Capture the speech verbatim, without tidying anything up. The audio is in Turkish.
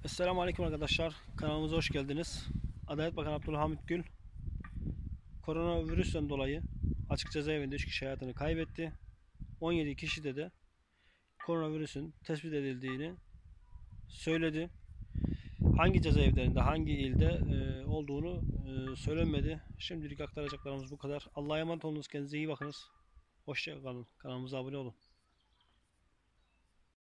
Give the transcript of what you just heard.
Esselamu Aleyküm arkadaşlar. Kanalımıza hoş geldiniz. Adalet Bakanı Abdülhamit Gül koronavirüsten dolayı açık cezaevinde üç kişi hayatını kaybetti. on yedi kişide de koronavirüsün tespit edildiğini söyledi. Hangi cezaevlerinde, hangi ilde e, olduğunu e, söylenmedi. Şimdilik aktaracaklarımız bu kadar. Allah'a emanet olunuz. Kendinize iyi bakınız. Hoşça kalın. Kanalımıza abone olun.